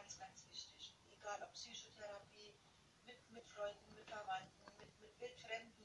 ganz, ganz wichtig. Egal ob Psychotherapie, mit Freunden, mit Verwandten, mit Wildfremden,